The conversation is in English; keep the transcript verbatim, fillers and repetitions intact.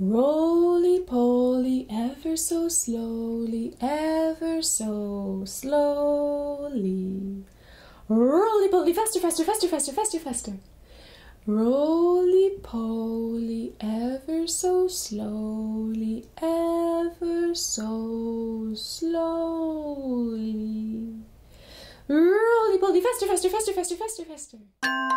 Roly-poly, ever so slowly, ever so slowly. Roly-poly, faster, faster, faster, faster, faster, faster. Roly-poly, ever so slowly, ever so slowly. Roly-poly, faster, faster, faster, faster, faster, faster.